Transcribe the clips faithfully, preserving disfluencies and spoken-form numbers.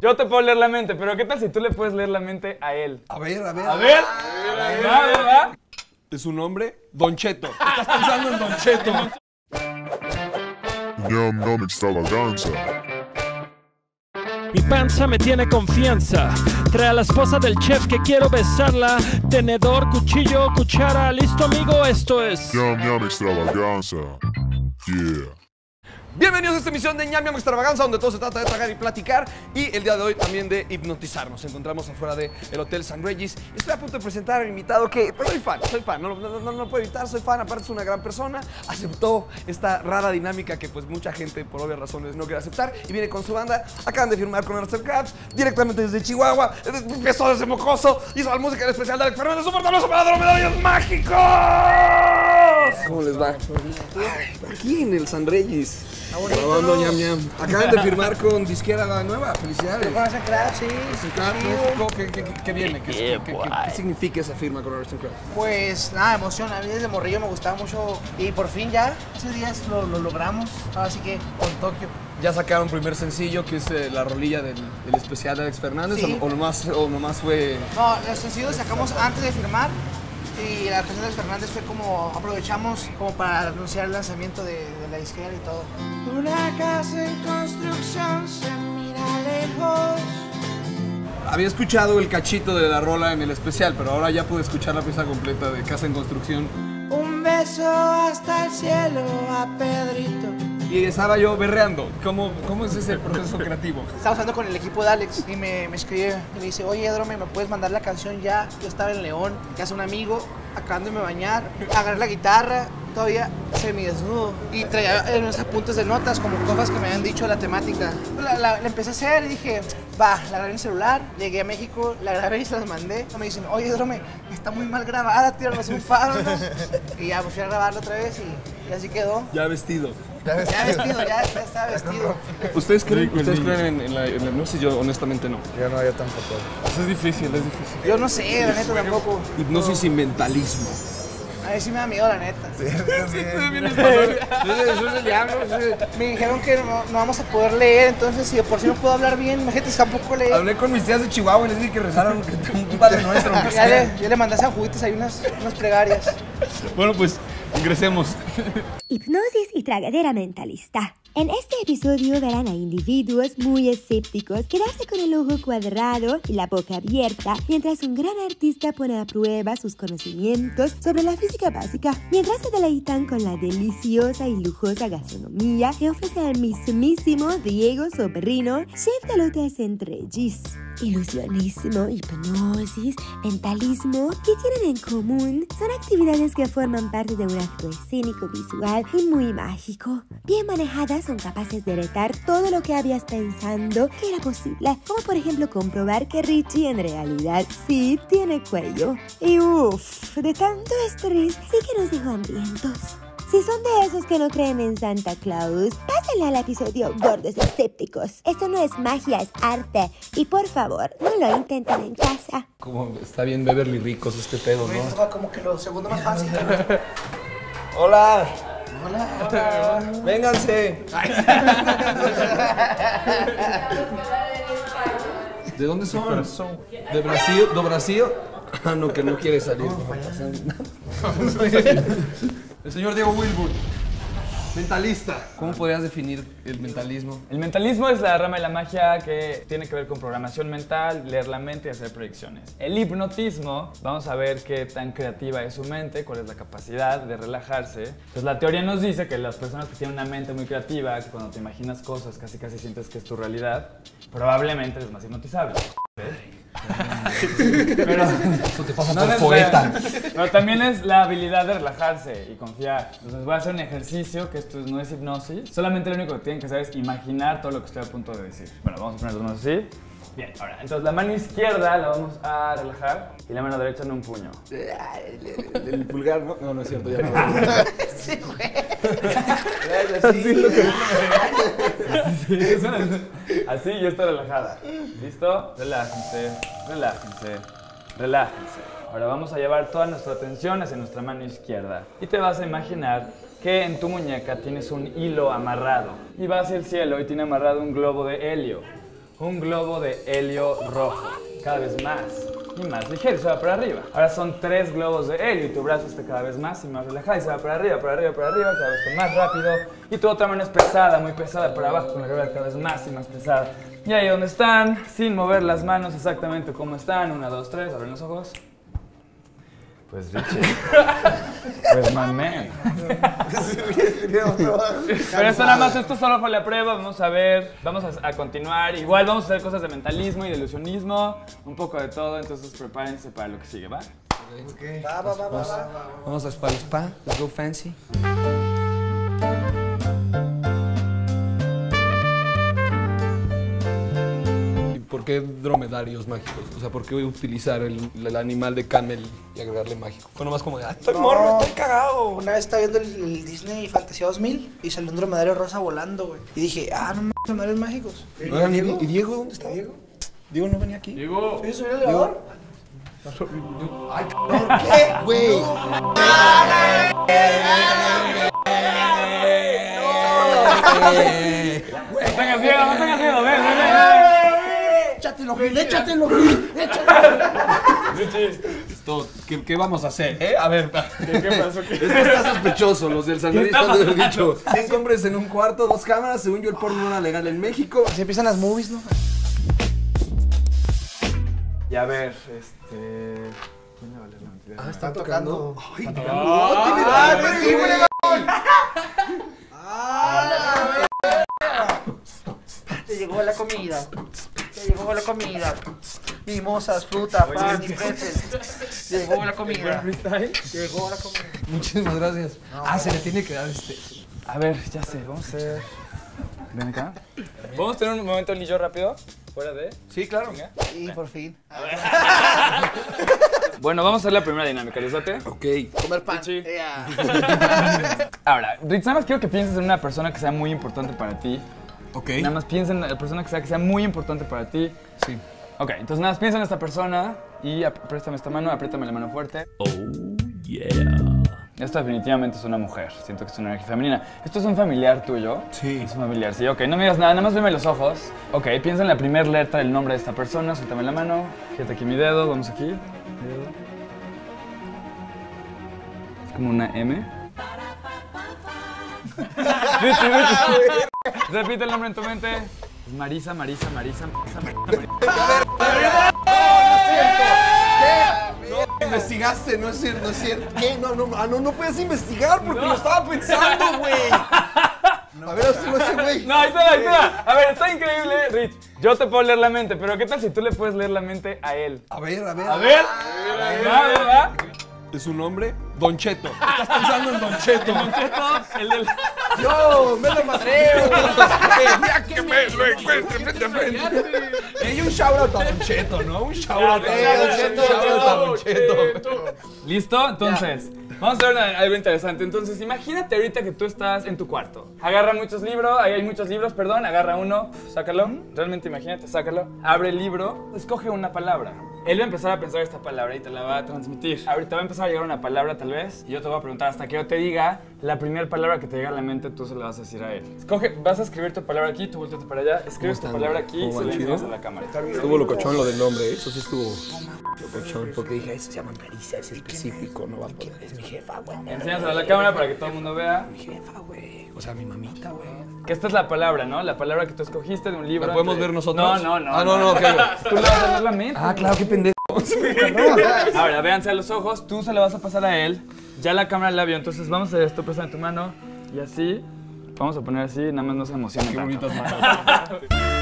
Yo te puedo leer la mente, pero ¿qué tal si tú le puedes leer la mente a él? A ver, a ver. A ver. A ver, a ver, a ver. ¿Es su nombre? Don Cheto. Estás pensando en Don Cheto. Ñam Ñam Extravaganza. Mi panza me tiene confianza. Trae a la esposa del chef que quiero besarla. Tenedor, cuchillo, cuchara. ¿Listo, amigo? Esto es Ñam Ñam Extravaganza. Yeah. Bienvenidos a esta emisión de Ñam Ñam Extravaganza, donde todo se trata de tragar y platicar. Y el día de hoy también de hipnotizar. Nos encontramos afuera del Hotel San Regis. Estoy a punto de presentar al invitado que, pues, soy fan, soy fan. No lo no, no, no puedo evitar, soy fan. Aparte es una gran persona. Aceptó esta rara dinámica que pues mucha gente, por obvias razones, no quiere aceptar. Y viene con su banda. Acaban de firmar con Arthur Krabs, directamente desde Chihuahua. Empezó desde Mocoso. Hizo la música en especial de Alex Fernández. ¡Un fuerte aplauso para Dromedarios Mágicos! ¿Cómo les va? Ay, aquí en el San Regis. Grabando Ñam Ñam. Acaban de firmar con disquera nueva. Felicidades. ¿Con Arthur Krabs? Sí. ¿Qué, qué, qué, qué viene? ¿Qué, qué, qué, qué significa esa firma con Arthur Krabs? Pues nada, emoción. A mí desde morrillo me gustaba mucho y por fin ya, ese día lo, lo logramos. Así que con Tokio. Ya sacaron primer sencillo, que es eh, la rolilla del, del especial de Alex Fernández, Sí. o, o, nomás, o nomás fue... No, el sencillo lo sacamos antes de firmar y la canción de Fernández fue como, aprovechamos como para anunciar el lanzamiento de, de la disquera y todo. Una casa en construcción se mira lejos. Había escuchado el cachito de la rola en el especial, pero ahora ya pude escuchar la pieza completa de Casa en Construcción. Un beso hasta el cielo a Pedrito. Y estaba yo berreando. ¿Cómo, cómo es ese proceso creativo? Estaba hablando con el equipo de Alex y me, me escribe y me dice, oye, Drome, ¿me puedes mandar la canción ya? Yo estaba en León, en casa de un amigo, acabándome de bañar, agarré la guitarra, todavía semidesnudo y traía unos apuntes de notas como cosas que me habían dicho de la temática. La, la, la empecé a hacer y dije, va, la grabé en el celular, llegué a México, la grabé y se las mandé. Me dicen, oye, Drome, está muy mal grabada, tíranos un faro, ¿no? Y ya, pues fui a grabarla otra vez y, y así quedó. Ya vestido. Ya vestido, ya, ya estaba vestido. ¿Ustedes creen, ¿ustedes creen en, en, la, en la hipnosis? Yo honestamente no. Yo no, yo tampoco. Eso es difícil, es difícil. Yo no sé, la neta tampoco. Hipnosis y mentalismo. A mí sí me da miedo, la neta. Sí, sí, Eso es el diablo. Me dijeron que no, no vamos a poder leer, entonces si de por sí no puedo hablar bien, imagínate, tampoco leer. Hablé con mis tías de Chihuahua y les dije que rezaron un padre nuestro. Ya le, ya le mandé a San Juditas ahí unas, unas plegarias. Bueno, pues ingresemos. Hipnosis y tragadera mentalista. En este episodio verán a individuos muy escépticos quedarse con el ojo cuadrado y la boca abierta mientras un gran artista pone a prueba sus conocimientos sobre la física básica, mientras se deleitan con la deliciosa y lujosa gastronomía que ofrece el mismísimo Diego Sobrino, chef del Hotel San Regis. Ilusionismo, hipnosis, mentalismo, ¿qué tienen en común? Son actividades que forman parte de un acto escénico, visual y muy mágico. Bien manejadas son capaces de retar todo lo que habías pensando que era posible, como por ejemplo comprobar que Richie en realidad sí tiene cuello. Y uff, de tanto estrés sí que nos dejó hambrientos. Si son de esos que no creen en Santa Claus, pásenle al episodio Gordos Escépticos. Esto no es magia, es arte. Y por favor, no lo intenten en casa. Como está bien Beverly Ricos este pedo, ¿no? Eso como que lo segundo más fácil. Hola. Hola. Hola. Vénganse. ¿De dónde son? ¿De Brasil? ¿Do Brasil? Ah, no, que no quiere salir. El señor Diego Wilbur, mentalista. ¿Cómo podrías definir el mentalismo? El mentalismo es la rama de la magia que tiene que ver con programación mental, leer la mente y hacer predicciones. El hipnotismo, vamos a ver qué tan creativa es su mente, cuál es la capacidad de relajarse. Pues la teoría nos dice que las personas que tienen una mente muy creativa, que cuando te imaginas cosas casi casi sientes que es tu realidad, probablemente eres más hipnotizable. Pero Eso te pasa no por es poeta. Pero también es la habilidad de relajarse y confiar. Entonces voy a hacer un ejercicio que esto no es hipnosis. Solamente lo único que tienen que saber es imaginar todo lo que estoy a punto de decir. Bueno, vamos a poner las manos así. Bien, ahora, entonces la mano izquierda la vamos a relajar y la mano derecha en un puño. El, el pulgar, ¿no? No, no es cierto, ya no. Sí, güey. Así. Así, así y está relajada. ¿Listo? Relájense, relájense, relájense. Ahora vamos a llevar toda nuestra atención hacia nuestra mano izquierda. Y te vas a imaginar que en tu muñeca tienes un hilo amarrado. Y va hacia el cielo y tiene amarrado un globo de helio. un globo de helio rojo. Cada vez más y más ligero, se va para arriba. Ahora son tres globos de helio y tu brazo está cada vez más y más relajado y se va para arriba, para arriba, para arriba, cada vez con más rápido. Y tu otra mano es pesada, muy pesada, para abajo con la gravedad cada vez más y más pesada. Y ahí donde están, sin mover las manos exactamente como están, una, dos, tres, abren los ojos. Pues Richie, pues my man. Pero esto nada más, esto solo fue la prueba, vamos a ver, vamos a, a continuar. Igual vamos a hacer cosas de mentalismo y de ilusionismo, un poco de todo, entonces prepárense para lo que sigue, ¿va? Okay. Va, va, va, va, va. Vamos a spa, spa, let's go fancy. ¿Por qué dromedarios mágicos? O sea, ¿por qué utilizar el, el animal de camel y agregarle mágico? Fue nomás como de, ¡ay, estoy No. morro, estoy cagado! Una vez estaba viendo el, el Disney Fantasía dos mil y salió un dromedario rosa volando, güey. Y dije, ah, no mames, dromedarios mágicos. ¿No era Diego? ¿Y Diego dónde está? ¿Diego? ¿Diego no venía aquí? Diego. ¿Eso subió el elevador? ¡Ay, cabrón! ¿Qué, güey? No tengas miedo, no tengas miedo, ven, ven, ven. Échatelo, Gil, échatelo, Gil, échatelo. Esto, ¿qué, ¿Qué vamos a hacer? ¿Eh? A ver, ¿Qué, qué pasó? ¿Qué? esto está sospechoso. Los del San Luis han de haber dicho cinco hombres en un cuarto, dos cámaras. Según yo, el porno no era legal en México. Así empiezan las movies, ¿no? Y a ver, este... ¿quién le va a leer la mentira? Ah, está tocando. Ay, ¡Ah, Te llegó la comida. Te llegó la comida. Mimosas, fruta, pan y pretzels. Te llegó la comida. Te llegó la comida. Muchísimas gracias. Ah, se le tiene que dar este. A ver, ya sé, vamos a hacer... Ven acá. ¿Vamos a tener un momento Lillo rápido? ¿Fuera de...? Sí, claro. Venga. Y por fin. Bueno, vamos a hacer la primera dinámica, ¿les late? Ok. Comer pan. Sí. Ea. Ahora, Rich, nada más quiero que pienses en una persona que sea muy importante para ti. Ok. Nada más piensa en la persona que sea, que sea muy importante para ti. Sí. Ok, entonces nada más piensa en esta persona y ap- préstame esta mano, apriétame la mano fuerte. Oh, yeah. Esta definitivamente es una mujer, siento que es una energía femenina. ¿Esto es un familiar tuyo? Sí. Es un familiar, sí, ok, no me digas nada, nada más veme los ojos. Ok, piensa en la primera letra del nombre de esta persona, suéltame la mano, fíjate aquí mi dedo, vamos aquí. Dedo. Es como una M. Richie, Richie. Repite el nombre en tu mente. Es Marisa, Marisa, Marisa, Marisa, Marisa, Marisa. No, investigaste, no es cierto, no es cierto. ¿Qué? No, no, ah, no, no puedes investigar porque lo estaba pensando, güey. A ver, hazlo ese güey. No, ahí está, ahí está. A ver, está increíble, Rich. Yo te puedo leer la mente, pero ¿qué tal si tú le puedes leer la mente a él? A ver, a ver. A ver. ¿Va, verdad? ¿Es su nombre? Don Cheto. Estás pensando en Don Cheto. Don Cheto, el del... ¡Yo! ¡Me lo madreo! ¡Ya que me lo encuentre frente a frente! Y un shout-out a Don Cheto, ¿no? Un shout-out a Don Cheto. ¿Listo? Entonces, vamos a ver una- algo interesante. Entonces, imagínate ahorita que tú estás en tu cuarto. Agarra muchos libros, ahí hay muchos libros, perdón. Agarra uno, sácalo. Realmente imagínate, sácalo. Abre el libro, escoge una palabra. Él va a empezar a pensar esta palabra y te la va a transmitir. Ahorita va a empezar a llegar una palabra tal vez y yo te voy a preguntar hasta que yo te diga la primera palabra que te llega a la mente, tú se la vas a decir a él. Escoge, vas a escribir tu palabra aquí, tú volteate para allá, escribes tu palabra aquí y se la enseñas a la cámara. Estuvo locochón lo del nombre, ¿eh? Eso sí estuvo locochón. Porque dije, eso se llama Marisa, es específico, no va a poder. Es mi jefa, güey. Enséñasela a la cámara para que todo el mundo vea Mi jefa, güey. O sea, mi mamita, güey. que esta es la palabra, ¿no? La palabra que tú escogiste de un libro. ¿La podemos entre- ver nosotros? No, no, no. Ah, no, no, ok. Tú le vas a leer la mente. Ah, claro, qué pendejo. Ahora, véanse a los ojos, tú se la vas a pasar a él. Ya la cámara la vio, entonces vamos a hacer esto, préstame tu mano. Y así, vamos a poner así, nada más no se emocionen Qué tanto. bonitas manos.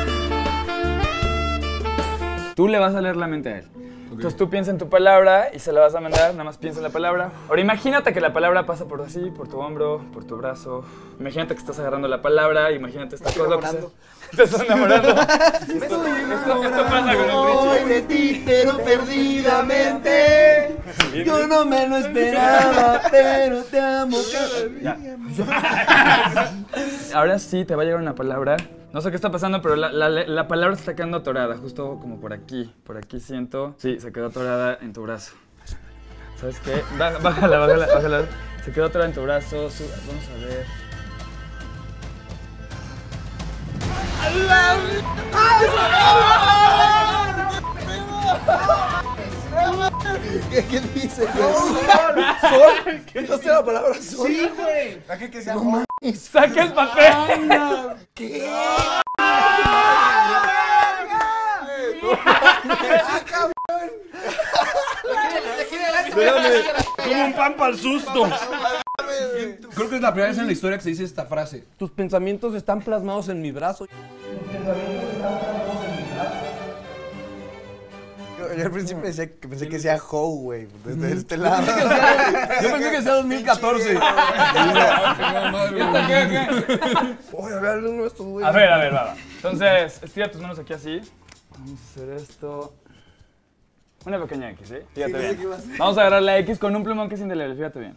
Tú le vas a leer la mente a él. Entonces tú piensa en tu palabra y se la vas a mandar, nada más piensa en la palabra. Ahora imagínate que la palabra pasa por así, por tu hombro, por tu brazo. Imagínate que estás agarrando la palabra, imagínate esta cosa. que se- Te estás enamorando. esto, esto, esto pasa con el Richie. de ti, pero perdidamente. Yo no me lo esperaba, pero te amo cada día. Ahora sí te va a llegar una palabra. No sé qué está pasando, pero la, la, la palabra se está quedando atorada, justo como por aquí. Por aquí siento. Sí, se quedó atorada en tu brazo. ¿Sabes qué? Bá- Bájala, bájala, bájala. Se quedó atorada en tu brazo. Su- Vamos a ver. ¿Qué, ¿Qué dice? ¿Sol? ¿Sol? ¿Quitaste la palabra sol? Sí, güey. ¿Para qué que sea no, ¡Saca el papel! ¿Qué? Espérame, como un pan para el susto. Creo que es la primera vez en la historia que se dice esta frase. Tus pensamientos están plasmados en mi brazo. Tus pensamientos están plasmados en mi brazo. Yo, yo al principio pensé que, pensé que sea How, güey, desde este lado. Yo pensé que sea dos mil catorce. Oye, a ver, uno de estos, güey. A ver, a ver, va, va. Entonces, estira tus manos aquí así. Vamos a hacer esto. Una pequeña X, ¿sí? Fíjate bien. Vamos a agarrar la X con un plumón que es indeleble, fíjate bien.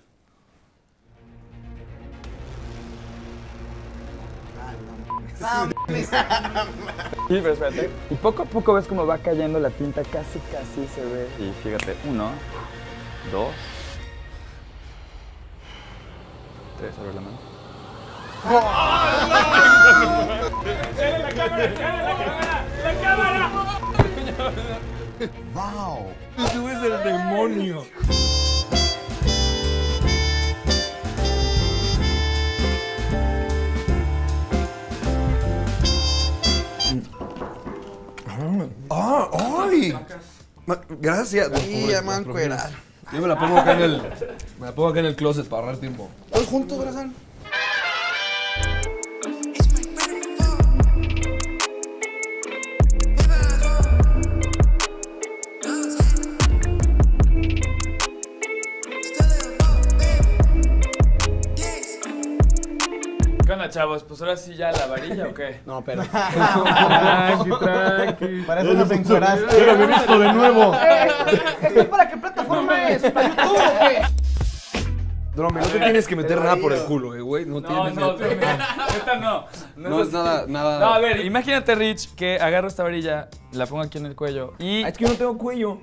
Sí, pero espérate. Y poco a poco ves cómo va cayendo la tinta, casi, casi se ve. Y fíjate, uno, dos, tres, abre la mano. ¡La cámara! ¡La cámara! ¡Wow! Tú es el demonio. ¡Ah! ¡Ay! Ma- Gracias. Sí, ya me van a encuerar. Yo me la pongo acá en el. Me la pongo acá en el closet para ahorrar tiempo. ¿Todos juntos, Brazán? ¿Qué onda, chavos? Pues ahora sí ya la varilla o qué? No, pero. Tranqui, tranqui. Para eso nos encueraste. Yo lo he visto de nuevo. ¿Esto para qué plataforma es? ¿Para YouTube o qué? Dromi, no te tienes que meter nada por el culo, eh, güey. No, No, tienes. no, neta no. No es nada, nada. No, a ver, imagínate, Rich, que agarro esta varilla, la pongo aquí en el cuello y... Ah, es que yo no tengo cuello.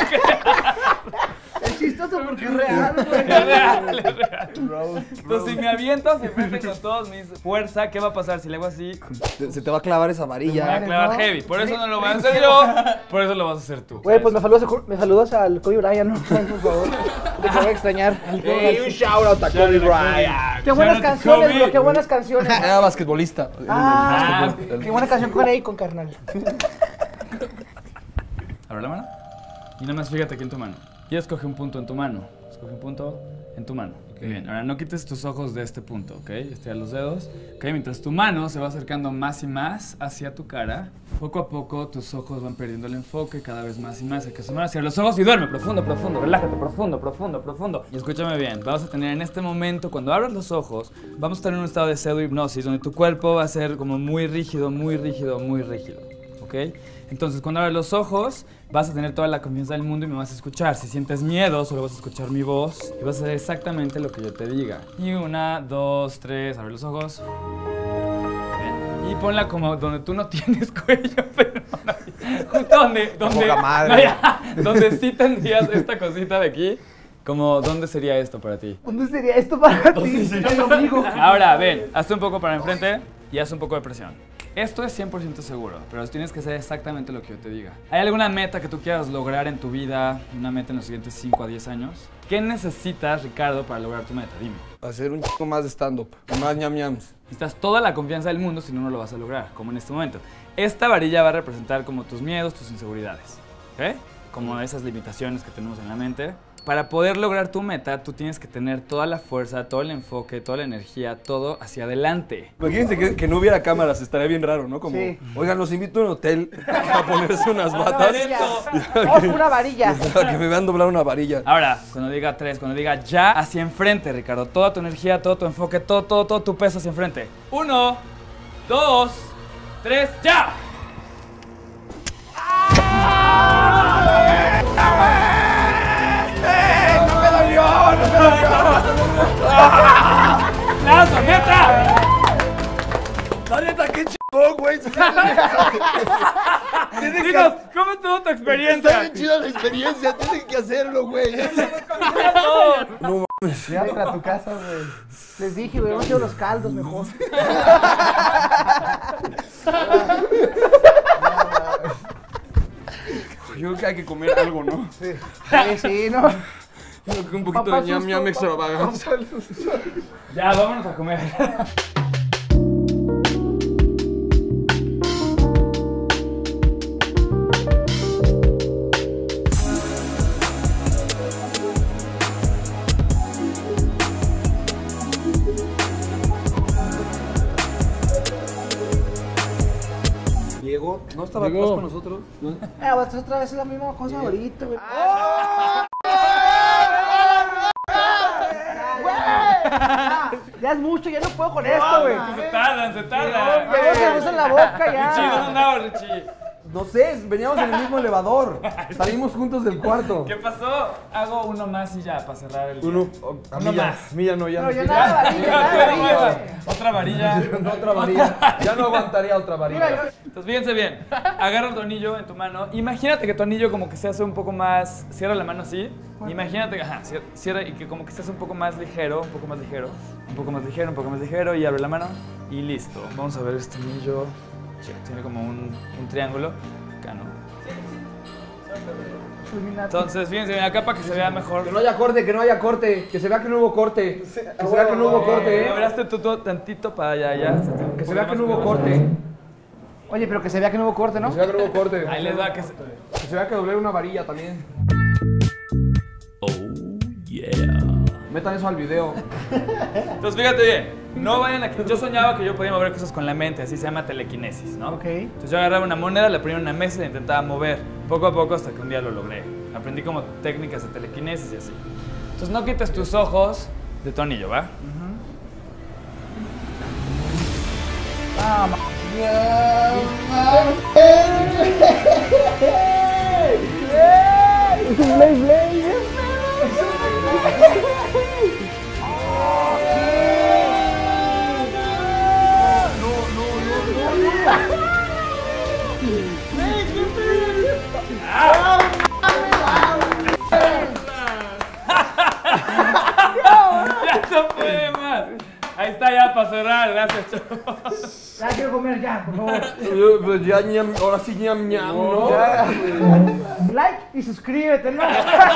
Es chistoso porque es real, güey. Es real, es real. Entonces, si me aviento hacia frente con toda mi fuerza, ¿qué va a pasar? Si le hago así, Te- Se te va a clavar esa me va a varilla. clavar heavy. Por eso no lo voy a hacer yo, por eso lo vas a hacer tú. Güey, pues me saludas, a- me saludas al Kobe Bryant, ¿no? Por favor. Te voy a extrañar. un shout out a Kobe Bryant. Qué buenas Shout out to canciones, Kobe. bro, qué buenas canciones. Era basquetbolista. Ah, El- qué buena canción con ahí con carnal. Abre la mano y nada más fíjate aquí en tu mano. Y escoge un punto en tu mano. Escoge un punto en tu mano. Okay. Bien, ahora no quites tus ojos de este punto, ¿ok? Estira los dedos. Ok, mientras tu mano se va acercando más y más hacia tu cara, poco a poco tus ojos van perdiendo el enfoque cada vez más y más. Acerca su mano hacia los ojos y duerme profundo, profundo. Relájate, profundo, profundo, profundo. Y escúchame bien, vamos a tener en este momento, cuando abras los ojos, vamos a estar en un estado de pseudo-hipnosis, donde tu cuerpo va a ser como muy rígido, muy rígido, muy rígido, ¿ok? Entonces, cuando abres los ojos, vas a tener toda la confianza del mundo y me vas a escuchar. Si sientes miedo, solo vas a escuchar mi voz y vas a hacer exactamente lo que yo te diga. Y una, dos, tres, abre los ojos. Bien. Y ponla como donde tú no tienes cuello, pero no, justo donde, donde, Poca madre. no, ya, donde sí tendrías esta cosita de aquí. Como, ¿dónde sería esto para ti? ¿Dónde sería esto para ti? El ombligo. Ahora, ven, hazte un poco para enfrente y haz un poco de presión. Esto es cien por ciento seguro, pero tienes que hacer exactamente lo que yo te diga. ¿Hay alguna meta que tú quieras lograr en tu vida, una meta en los siguientes cinco a diez años? ¿Qué necesitas, Ricardo, para lograr tu meta? Dime. Hacer un chico más de stand-up. Más ñam ñams. Necesitas toda la confianza del mundo, si no, no lo vas a lograr, como en este momento. Esta varilla va a representar como tus miedos, tus inseguridades, ¿ok? Como esas limitaciones que tenemos en la mente. Para poder lograr tu meta, tú tienes que tener toda la fuerza, todo el enfoque, toda la energía, todo hacia adelante. Imagínense que, que no hubiera cámaras, estaría bien raro, ¿no? Como, Sí. oigan, los invito a un hotel a ponerse unas batas. Oh, pura varilla. Para que me vean doblar una varilla. Ahora, cuando diga tres, cuando diga ya, hacia enfrente, Ricardo. Toda tu energía, todo tu enfoque, todo, todo, todo tu peso hacia enfrente. Uno, dos, tres, ¡ya! ¡No me dolió! ¡No me dolió! ¡Lanza, neta! La neta, qué chingón, güey. Dinos, ¿cómo estuvo tu Está experiencia? bien chida la experiencia, tienen que hacerlo, güey. No mames. Ya para tu casa, güey. Les dije, güey, vamos a hacer los caldos mejor. que hay que comer algo, ¿no? Sí, sí, sí, ¿no? Creo que un poquito Papá de ñam susto, ñam papá. extravaganza. Ya, vámonos a comer. Diego, ¿no estaba Diego. atrás con nosotros? ¿No? Eh, pues otra vez es la misma cosa ahorita, güey. Ya es mucho, ya no puedo con esto, güey. Se tardan, se tardan. Luego se usa en la boca Richie, ¿dónde ya. andabas, Richie? No sé, veníamos en el mismo elevador. Salimos juntos del cuarto. ¿Qué pasó? Hago uno más y ya, para cerrar el día. Uno, oh, a Uno mí ya- más. a mí ya no, ya No, no. yo quiero. nada, varilla, nada, Otra varilla, varilla. güey. Otra varilla. No, otra varilla. Ya no aguantaría otra varilla. Mira, yo- Entonces, fíjense bien. Agarra tu anillo en tu mano. Imagínate que tu anillo como que se hace un poco más... Cierra la mano así. Imagínate que... Ajá, cier- cierra y que como que se hace un poco más ligero, un poco más ligero, un poco más ligero, un poco más ligero y abre la mano y listo. Vamos a ver este anillo. Sí, tiene como un, un triángulo. Acá, ¿no? Entonces, fíjense bien, acá para que se vea mejor. Que no haya corte, que no haya corte. Que se vea que no hubo corte. Que se vea que no hubo corte, Eh, eh. abraste tú todo tantito para allá, ya. Que se vea que no hubo corte. Oye, pero que se vea que no hubo corte, ¿no? Que se vea que no hubo corte. Ahí les va que se... Que se vea que doblé una varilla también. Oh, yeah. Metan eso al video. Entonces, fíjate bien. No vayan a... Yo soñaba que yo podía mover cosas con la mente, así se llama telequinesis, ¿no? Ok. Entonces yo agarraba una moneda, la ponía en una mesa y la intentaba mover. Poco a poco hasta que un día lo logré. Aprendí como técnicas de telequinesis y así. Entonces no quites tus ojos de tu anillo, ¿va? Ah, ma- ¡Ya no puede más! Ahí está ya para cerrar, gracias, chavos. Ya quiero comer ya, por favor. Pues ya ñam, ahora sí ñam ñam, ¿no? Like y suscríbete, ¿no?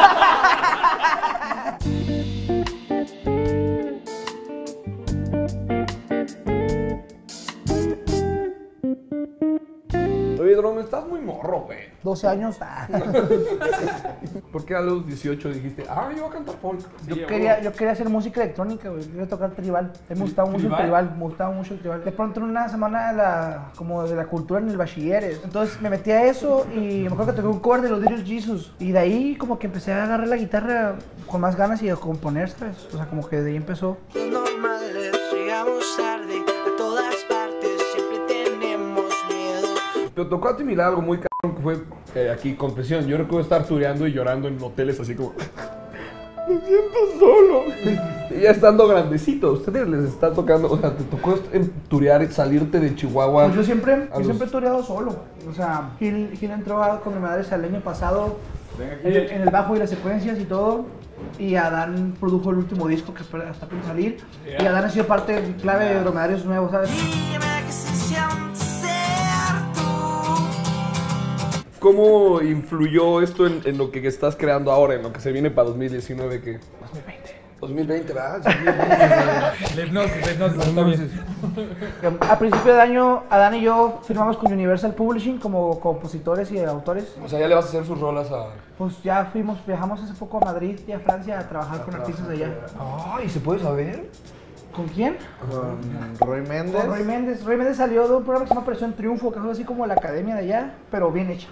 Oye, Dron, estás muy morro, güey. doce años. Ah. ¿Por qué a los dieciocho dijiste, ah, yo voy a cantar folk? Yo quería, yo quería hacer música electrónica, güey. Quería tocar tribal. A mí me gustaba mucho el ¿Tribal? tribal. Me gustaba mucho el tribal. De pronto en una semana de la, como de la cultura en el bachilleres. Entonces me metí a eso y me acuerdo que toqué un cover de los Little Jesus. Y de ahí como que empecé a agarrar la guitarra con más ganas y a componer, ¿sabes? O sea, como que de ahí empezó. Normales, llegamos tarde a todas partes, siempre tenemos miedo. Te tocó a ti mirar algo muy cabrón que fue eh, aquí, confesión. Yo recuerdo estar tureando y llorando en hoteles así como... Me siento solo. Y ya estando grandecito, ustedes les está tocando, o sea, te tocó en turear, salirte de Chihuahua. Pues yo siempre, a yo los- siempre he toreado solo. O sea, Gil, Gil entró a- con mi madre el año pasado en el, en el bajo y las secuencias y todo. Y Adán produjo el último disco que está a punto de salir. Y Adán ha sido parte clave de Dromedarios Nuevos, ¿sabes? Dime que se siente ser tú. ¿Cómo influyó esto en, en lo que estás creando ahora, en lo que se viene para dos mil diecinueve? ¿Qué? dos mil veinte. dos mil veinte, ¿verdad? La hipnosis, la hipnosis, está bien. A principio de año, Adán y yo firmamos con Universal Publishing como compositores y autores. O sea, ya le vas a hacer sus rolas a... Pues ya fuimos, viajamos hace poco a Madrid y a Francia a trabajar con artistas de allá. Ay, ¿se puede saber? ¿Con quién? Con Roy Méndez. Con Roy Méndez. Roy Méndez salió de un programa que se llama Operación Triunfo, que es algo así como la academia de allá, pero bien hecha.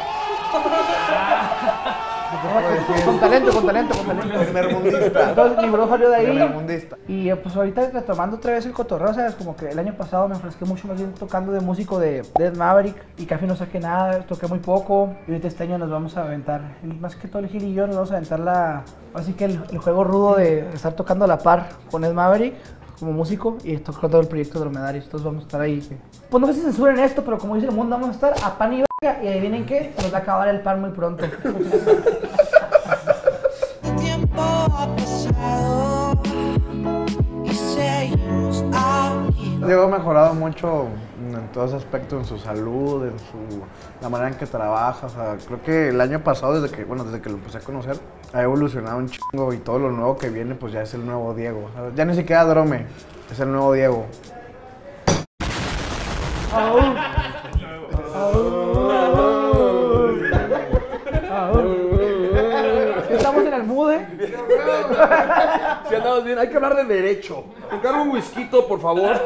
Con, con talento, con talento, con talento. Primermundista. Entonces mi bro salió de ahí. Primermundista. Y eh, pues ahorita retomando otra vez el cotorreo, ¿sabes? Como que el año pasado me ofrecí mucho más bien tocando de músico de Dead Maverick y casi no saqué nada, toqué muy poco. Y ahorita este año nos vamos a aventar, el- más que todo el Gil y yo, nos vamos a aventar la, así que el, el juego rudo de estar tocando a la par con Dead Maverick como músico y tocando todo el proyecto Dromedarios. Entonces vamos a estar ahí. Pues no sé si censuren esto, pero como dice el mundo, vamos a estar a pan y verga y adivinen qué, se nos va a acabar el pan muy pronto. El tiempo ha pasado y seguimos aquí. Diego ha mejorado mucho en todo ese aspecto, en su salud, en su la manera en que trabaja. O sea, creo que el año pasado, desde que, bueno, desde que lo empecé a conocer, ha evolucionado un chingo y todo lo nuevo que viene, pues ya es el nuevo Diego. ¿Sabes? Ya ni siquiera Drome, es el nuevo Diego. Estamos en el mude. Si andamos bien, hay que hablar de derecho. Encargo un whisky, por favor.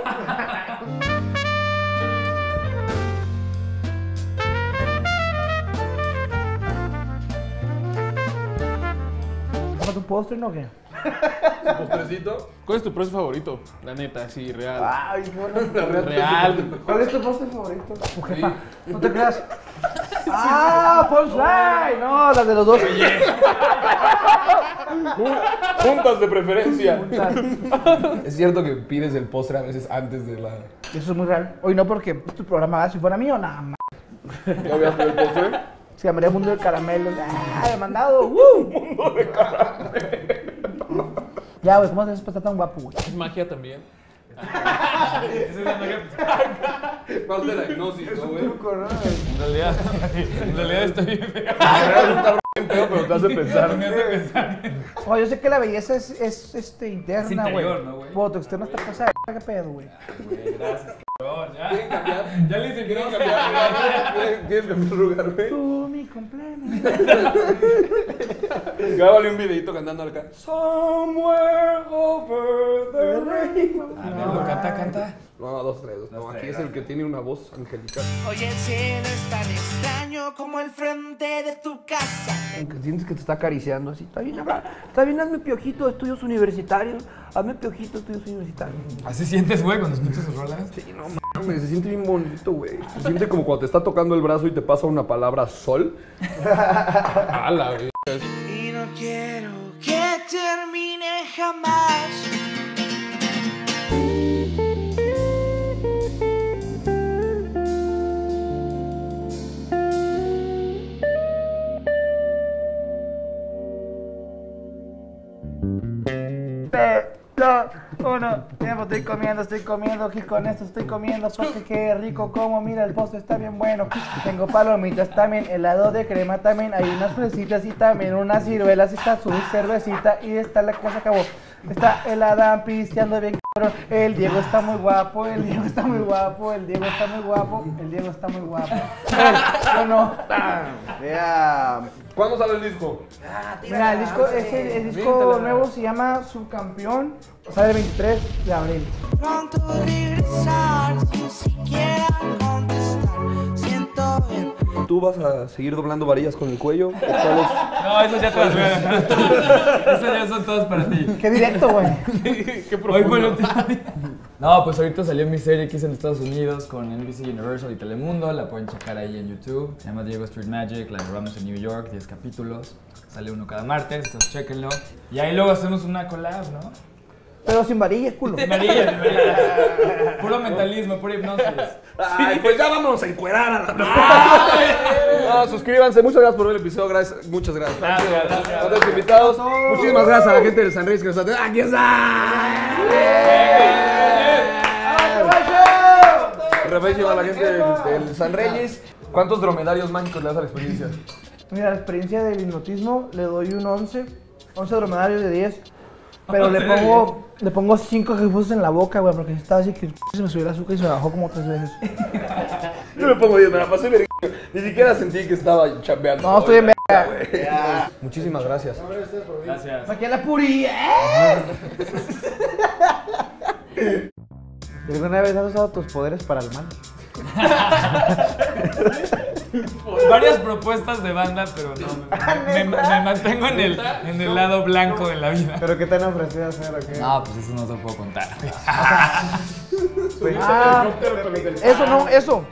¿Toma tu postre, no o qué? ¿Un postrecito? ¿Cuál es tu precio favorito? La neta, sí, real. Ay, qué bueno. Real. ¿Cuál es tu postre favorito? Tu jefa, no te creas. ¡Ah, Punchline! No, las de los dos. Juntas de preferencia. Juntas. Es cierto que pides el postre a veces antes de la... Eso es muy real. Hoy no, porque es tu programa, si fuera mío, nada más. ¿Ya habías pedido el postre? Se llamaría Mundo de Caramelos. ¡Ah, demandado! ¡Uh! Mundo de caramelo. Ya, güey, ¿cómo te haces para estar tan guapo, güey? Es magia también. Parte de la hipnosis, ¿no, güey? En realidad, en realidad estoy bien feo. Pero te hace pensar. Me hace pensar. Oh, yo sé que la belleza es, es este, interna, Es güey. interior, ¿no, güey? Pero tu externo está pasada. ¿Qué pedo, güey? Güey, gracias, cabrón. Ya. ¿Quieren cambiar? Ya le hice ¿Quieren no, cambiar? ¿Quieres cambiar de lugar, güey? Tú, mi cumpleaños. Grábale un videito cantando acá. Somewhere over the rainbow. A ver, canta, canta. No, dos, tres. No, aquí es el que tiene una voz angelical. Hoy el cielo es tan extraño como el frente de tu casa. Sientes que te está acariciando así. Está bien, habla. Está bien, hazme piojito de estudios universitarios. Hazme piojito de estudios universitarios. ¿Así sientes, güey, cuando escuchas sus rolas? Sí, no mames, se siente bien bonito, güey. Se siente como cuando te está tocando el brazo y te pasa una palabra sol. A la vez. Y no quiero que termine jamás. Pero, uno, tiempo, estoy comiendo, estoy comiendo, aquí con esto estoy comiendo, porque qué rico como, mira el postre está bien bueno. Tengo palomitas también, helado de crema también, hay unas fresitas y también unas ciruelas, está su cervecita y está la cosa acabó. Está el Adán pisteando bien cabrón, el Diego está muy guapo, el Diego está muy guapo, el Diego está muy guapo, el Diego está muy guapo. Él, no. Mira, ¿Cuándo sale el disco? Mira, el disco, ese, el disco nuevo se llama Subcampeón, sale el veintitrés de abril. Pronto regresar sin siquiera contestar. Siento bien. ¿Tú vas a seguir doblando varillas con el cuello? ¿Cuál es? No, esos ya te las voy a dejar. Esos ya son todos para ti. Qué directo, güey. Qué Hoy fue el profundo. último día. No, pues ahorita salió mi serie que hice en Estados Unidos con N B C Universal y Telemundo. La pueden checar ahí en YouTube. Se llama Diego Street Magic. La grabamos en New York, diez capítulos. Sale uno cada martes, entonces chéquenlo. Y ahí luego hacemos una collab, ¿no? Pero sin varillas, culo. María, María. Puro mentalismo, pura hipnosis. Ay, pues ya vámonos a encuerar a la... No, suscríbanse. Muchas gracias por ver el episodio. Gracias, muchas gracias. Gracias, gracias. A todos los invitados. Muchísimas gracias a la gente del Sunrise que nos está... ¡Aquí está! Revecho a la gente del, del San Reyes. ¿Cuántos dromedarios mágicos le das a la experiencia? Mira, la experiencia del hipnotismo le doy un once. once dromedarios de diez. Pero le pongo, le pongo cinco jefos en la boca, güey, porque estaba así que se me subió el azúcar y se me bajó como tres veces. Yo le pongo diez, me la pasé verga. Ni siquiera sentí que estaba chambeando. No, estoy en verga. Muchísimas gracias. Gracias. Aquí a la puri, ¿eh? ¿alguna vez has usado tus poderes para el mal? Varias propuestas de banda, pero no, me, me- me mantengo en el, en el lado blanco de la vida. ¿Pero qué te han ofrecido hacer o qué? No, pues eso no te lo puedo contar. Ah, eso no, eso.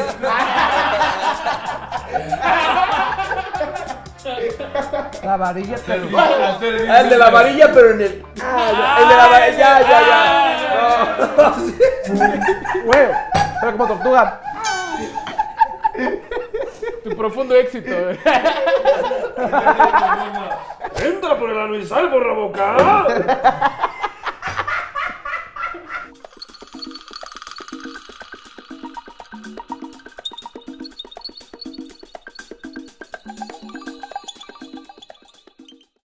La varilla, pero... Ah, el de la varilla, pero en el... Ah, ya, el de la varilla, ya, ya, ya. Güey, pero como tortuga. Tu profundo éxito. eh. Entra por el ano y sal por la boca.